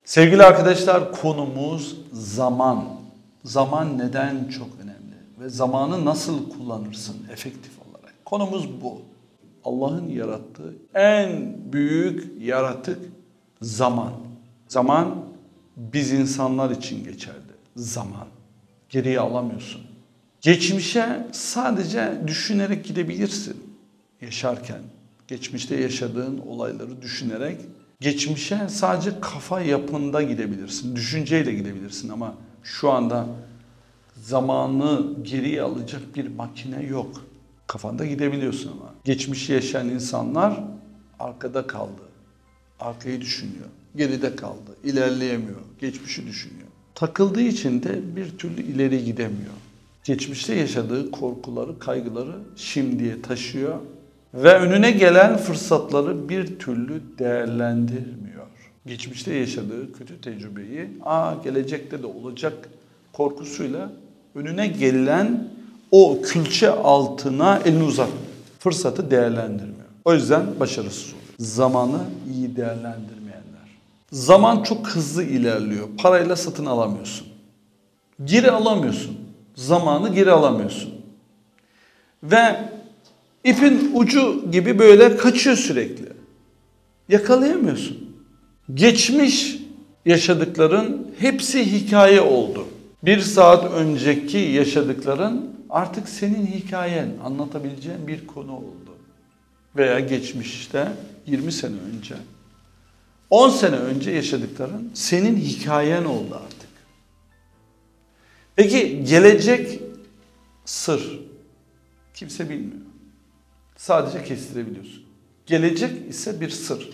Sevgili arkadaşlar, konumuz zaman. Zaman neden çok önemli ve zamanı nasıl kullanırsın efektif olarak? Konumuz bu. Allah'ın yarattığı en büyük yaratık zaman. Zaman biz insanlar için geçerli. Zaman. Geriye alamıyorsun. Geçmişe sadece düşünerek gidebilirsin yaşarken. Geçmişte yaşadığın olayları düşünerek geçmişe sadece kafa yapında gidebilirsin. Düşünceyle gidebilirsin ama şu anda zamanı geriye alacak bir makine yok. Kafanda gidebiliyorsun ama. Geçmişi yaşayan insanlar arkada kaldı. Arkayı düşünüyor. Geride kaldı. İlerleyemiyor. Geçmişi düşünüyor. Takıldığı için de bir türlü ileri gidemiyor. Geçmişte yaşadığı korkuları, kaygıları şimdiye taşıyor ve önüne gelen fırsatları bir türlü değerlendirmiyor. Geçmişte yaşadığı kötü tecrübeyi, gelecekte de olacak korkusuyla önüne gelen o külçe altına elini uzatmıyor. Fırsatı değerlendirmiyor. O yüzden başarısız oluyor. Zamanı iyi değerlendirmeyenler. Zaman çok hızlı ilerliyor. Parayla satın alamıyorsun. Geri alamıyorsun. Zamanı geri alamıyorsun. Ve ipin ucu gibi böyle kaçıyor sürekli. Yakalayamıyorsun. Geçmiş yaşadıkların hepsi hikaye oldu. Bir saat önceki yaşadıkların artık senin hikayen, anlatabileceğin bir konu oldu. Veya geçmişte 20 sene önce, 10 sene önce yaşadıkların senin hikayen oldu artık. Peki gelecek sır. Kimse bilmiyor. Sadece kestirebiliyorsun. Gelecek ise bir sır.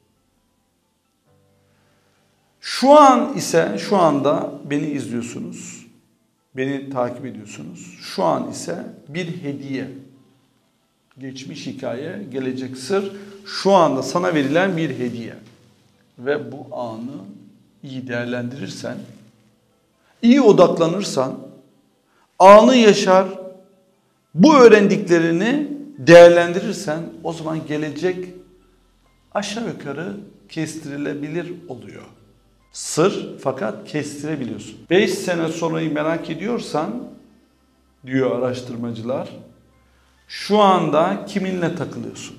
Şu anda beni izliyorsunuz. Beni takip ediyorsunuz. Şu an ise bir hediye. Geçmiş hikaye, gelecek sır. Şu anda sana verilen bir hediye. Ve bu anı iyi değerlendirirsen, iyi odaklanırsan, anı yaşar, bu öğrendiklerini değerlendirirsen o zaman gelecek aşağı yukarı kestirilebilir oluyor. Sır fakat kestirebiliyorsun. 5 sene sonrayı merak ediyorsan diyor araştırmacılar, şu anda kiminle takılıyorsun?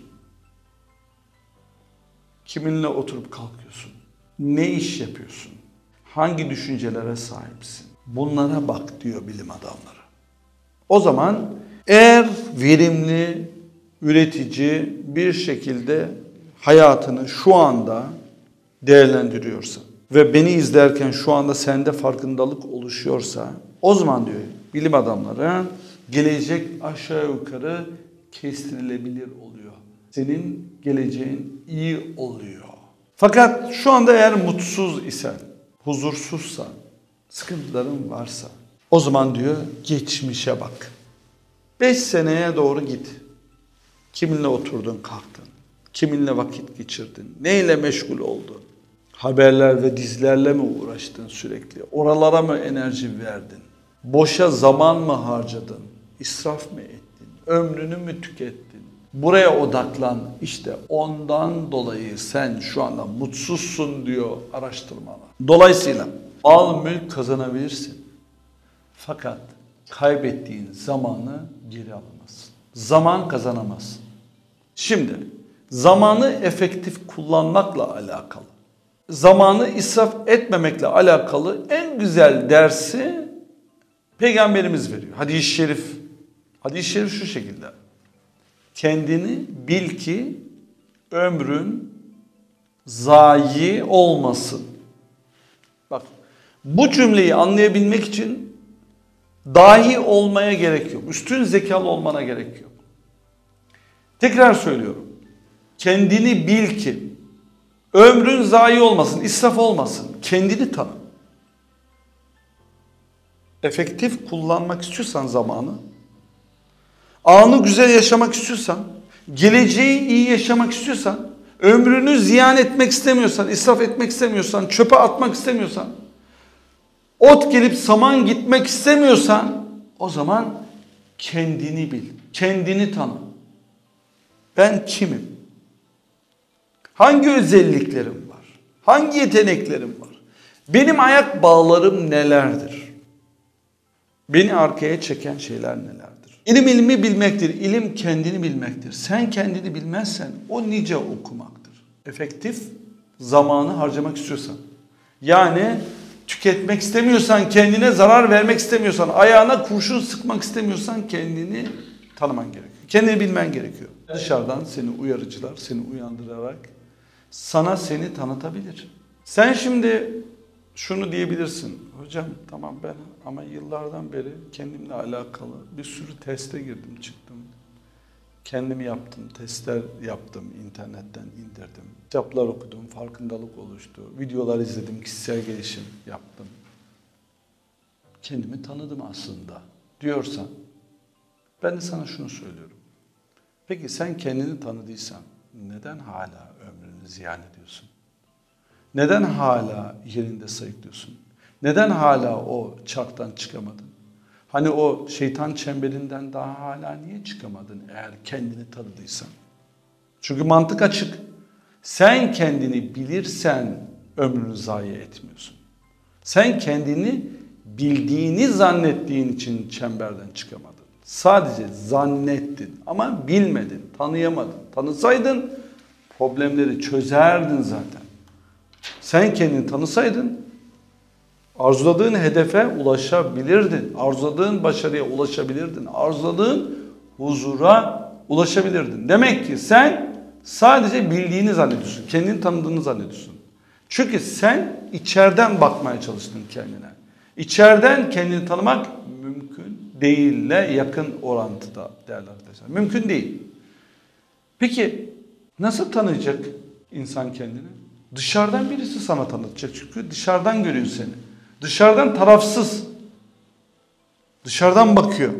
Kiminle oturup kalkıyorsun? Ne iş yapıyorsun? Hangi düşüncelere sahipsin? Bunlara bak diyor bilim adamları. O zaman eğer verimli, üretici bir şekilde hayatını şu anda değerlendiriyorsan ve beni izlerken şu anda sende farkındalık oluşuyorsa o zaman diyor bilim adamları gelecek aşağı yukarı kestirilebilir oluyor. Senin geleceğin iyi oluyor. Fakat şu anda eğer mutsuz isen, huzursuzsan, sıkıntıların varsa o zaman diyor geçmişe bak. 5 seneye doğru git. Kiminle oturdun kalktın? Kiminle vakit geçirdin? Neyle meşgul oldun? Haberler ve dizilerle mi uğraştın sürekli? Oralara mı enerji verdin? Boşa zaman mı harcadın? İsraf mı ettin? Ömrünü mü tükettin? Buraya odaklan. İşte ondan dolayı sen şu anda mutsuzsun diyor araştırmalar. Dolayısıyla mal mülk kazanabilirsin. Fakat kaybettiğin zamanı geri alamazsın. Zaman kazanamazsın. Şimdi zamanı efektif kullanmakla alakalı, zamanı israf etmemekle alakalı en güzel dersi Peygamberimiz veriyor. Hadis-i şerif. Hadis-i şerif şu şekilde. Kendini bil ki ömrün zayi olmasın. Bak bu cümleyi anlayabilmek için dahi olmaya gerek yok. Üstün zekalı olmana gerek yok. Tekrar söylüyorum. Kendini bil ki ömrün zayi olmasın, israf olmasın. Kendini tanı. Efektif kullanmak istiyorsan zamanı, anı güzel yaşamak istiyorsan, geleceği iyi yaşamak istiyorsan, ömrünü ziyan etmek istemiyorsan, israf etmek istemiyorsan, çöpe atmak istemiyorsan, ot gelip saman gitmek istemiyorsan o zaman kendini bil, kendini tanı. Ben kimim? Hangi özelliklerim var? Hangi yeteneklerim var? Benim ayak bağlarım nelerdir? Beni arkaya çeken şeyler nelerdir? İlim ilmi bilmektir. İlim kendini bilmektir. Sen kendini bilmezsen o nice okumaktır. Efektif zamanı harcamak istiyorsan. Yani tüketmek istemiyorsan, kendine zarar vermek istemiyorsan, ayağına kurşun sıkmak istemiyorsan kendini tanıman gerekiyor. Kendini bilmen gerekiyor. Dışarıdan seni uyarıcılar, seni uyandırarak sana seni tanıtabilir. Sen şimdi şunu diyebilirsin. Hocam tamam ben ama yıllardan beri kendimle alakalı bir sürü teste girdim çıktım. Kendim yaptım, testler yaptım, internetten indirdim. Kitaplar okudum, farkındalık oluştu. Videolar izledim, kişisel gelişim yaptım. Kendimi tanıdım aslında diyorsan ben de sana şunu söylüyorum. Peki sen kendini tanıdıysan neden hala ömrünü ziyan ediyorsun? Neden hala yerinde sayıklıyorsun? Neden hala o çarktan çıkamadın? Hani o şeytan çemberinden daha hala niye çıkamadın eğer kendini tanıdıysan? Çünkü mantık açık. Sen kendini bilirsen ömrünü zayi etmiyorsun. Sen kendini bildiğini zannettiğin için çemberden çıkamadın. Sadece zannettin ama bilmedin, tanıyamadın. Tanısaydın problemleri çözerdin zaten. Sen kendini tanısaydın arzuladığın hedefe ulaşabilirdin. Arzuladığın başarıya ulaşabilirdin. Arzuladığın huzura ulaşabilirdin. Demek ki sen sadece bildiğini zannediyorsun. Kendini tanıdığını zannediyorsun. Çünkü sen içeriden bakmaya çalıştın kendine. İçeriden kendini tanımak mümkün değille yakın orantıda değerli arkadaşlar. Mümkün değil. Peki nasıl tanıyacak insan kendini? Dışarıdan birisi sana tanıtacak çünkü dışarıdan görüyor seni. Dışarıdan tarafsız. Dışarıdan bakıyor.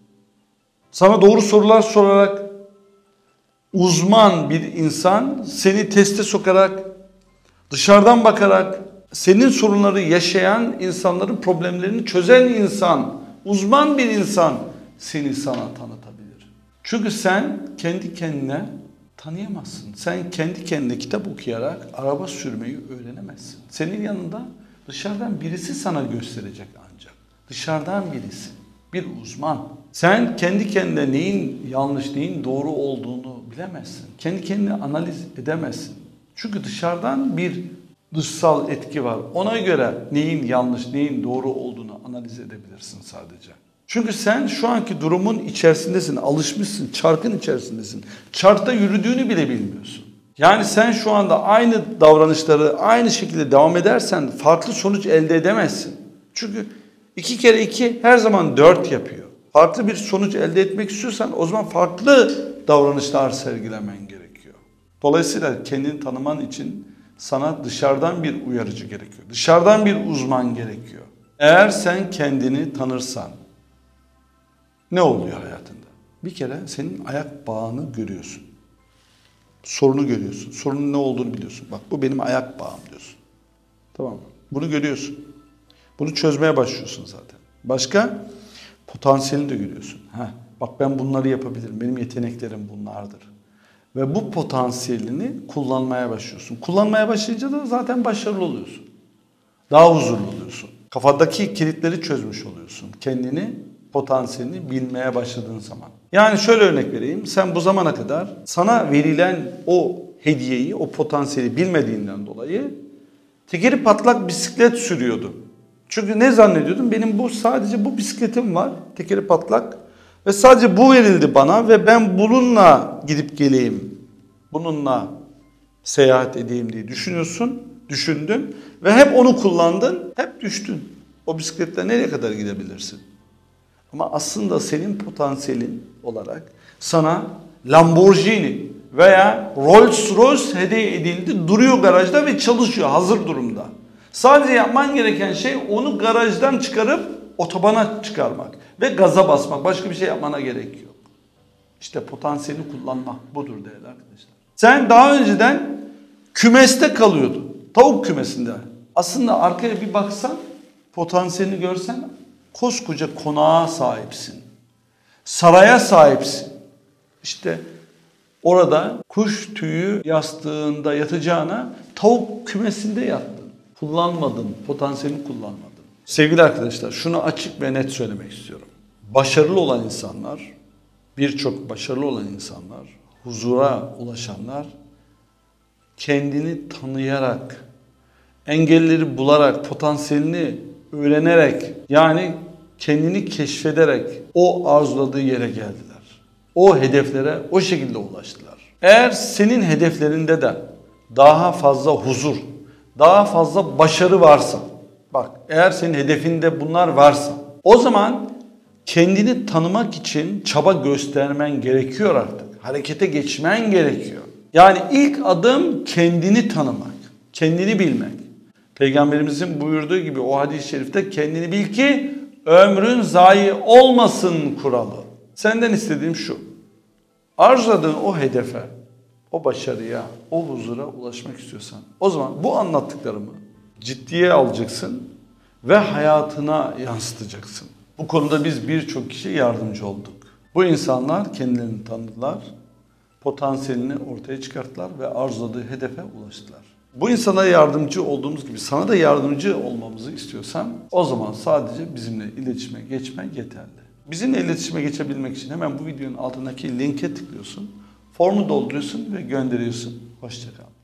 Sana doğru sorular sorarak uzman bir insan seni teste sokarak dışarıdan bakarak senin sorunları yaşayan insanların problemlerini çözen insan, uzman bir insan seni sana tanıtabilir. Çünkü sen kendi kendine tanıyamazsın. Sen kendi kendine kitap okuyarak araba sürmeyi öğrenemezsin. Senin yanında dışarıdan birisi sana gösterecek ancak. Dışarıdan birisi, bir uzman. Sen kendi kendine neyin yanlış, neyin doğru olduğunu bilemezsin. Kendi kendine analiz edemezsin. Çünkü dışarıdan bir dışsal etki var. Ona göre neyin yanlış, neyin doğru olduğunu analiz edebilirsin sadece. Çünkü sen şu anki durumun içerisindesin, alışmışsın, çarkın içerisindesin. Çarkta yürüdüğünü bile bilmiyorsun. Yani sen şu anda aynı davranışları aynı şekilde devam edersen farklı sonuç elde edemezsin. Çünkü 2 kere 2 her zaman 4 yapıyor. Farklı bir sonuç elde etmek istiyorsan o zaman farklı davranışlar sergilemen gerekiyor. Dolayısıyla kendini tanıman için sana dışarıdan bir uyarıcı gerekiyor. Dışarıdan bir uzman gerekiyor. Eğer sen kendini tanırsan ne oluyor hayatında? Bir kere senin ayak bağını görüyorsun. Sorunu görüyorsun. Sorunun ne olduğunu biliyorsun. Bak bu benim ayak bağım diyorsun. Tamam mı? Bunu görüyorsun. Bunu çözmeye başlıyorsun zaten. Başka? Potansiyelini de görüyorsun. Bak ben bunları yapabilirim. Benim yeteneklerim bunlardır. Ve bu potansiyelini kullanmaya başlıyorsun. Kullanmaya başlayınca da zaten başarılı oluyorsun. Daha huzurlu oluyorsun. Kafadaki kilitleri çözmüş oluyorsun. Kendini, potansiyelini bilmeye başladığın zaman. Yani şöyle örnek vereyim. Sen bu zamana kadar sana verilen o hediyeyi, o potansiyeli bilmediğinden dolayı tekeri patlak bisiklet sürüyordun. Çünkü ne zannediyordun? Benim sadece bu bisikletim var. Tekeri patlak. Ve sadece bu verildi bana ve ben bununla gidip geleyim. Bununla seyahat edeyim diye düşünüyorsun. Düşündün ve hep onu kullandın. Hep düştün. O bisikletle nereye kadar gidebilirsin? Ama aslında senin potansiyelin olarak sana Lamborghini veya Rolls Royce hediye edildi. Duruyor garajda ve çalışıyor hazır durumda. Sadece yapman gereken şey onu garajdan çıkarıp otobana çıkarmak ve gaza basmak. Başka bir şey yapmana gerek yok. İşte potansiyelini kullanmak budur değerli arkadaşlar. Sen daha önceden kümeste kalıyordun. Tavuk kümesinde. Aslında arkaya bir baksan, potansiyelini görsen koskoca konağa sahipsin. Saraya sahipsin. İşte orada kuş tüyü yastığında yatacağına tavuk kümesinde yattın. Kullanmadın, potansiyelini kullanmadın. Sevgili arkadaşlar, şunu açık ve net söylemek istiyorum. Başarılı olan insanlar, birçok başarılı olan insanlar, huzura ulaşanlar kendini tanıyarak, engelleri bularak, potansiyelini öğrenerek, yani kendini keşfederek o arzuladığı yere geldiler. O hedeflere o şekilde ulaştılar. Eğer senin hedeflerinde de daha fazla huzur, daha fazla başarı varsa, bak eğer senin hedefinde bunlar varsa, o zaman kendini tanımak için çaba göstermen gerekiyor artık. Harekete geçmen gerekiyor. Yani ilk adım kendini tanımak, kendini bilmek. Peygamberimizin buyurduğu gibi o hadis-i şerifte kendini bil ki ömrün zayi olmasın kuralı. Senden istediğim şu. Arzuladığın o hedefe, o başarıya, o huzura ulaşmak istiyorsan o zaman bu anlattıklarımı ciddiye alacaksın ve hayatına yansıtacaksın. Bu konuda biz birçok kişiye yardımcı olduk. Bu insanlar kendilerini tanıdılar, potansiyelini ortaya çıkarttılar ve arzuladığı hedefe ulaştılar. Bu insana yardımcı olduğumuz gibi sana da yardımcı olmamızı istiyorsan o zaman sadece bizimle iletişime geçmen yeterli. Bizimle iletişime geçebilmek için hemen bu videonun altındaki linke tıklıyorsun, formu dolduruyorsun ve gönderiyorsun. Hoşça kal.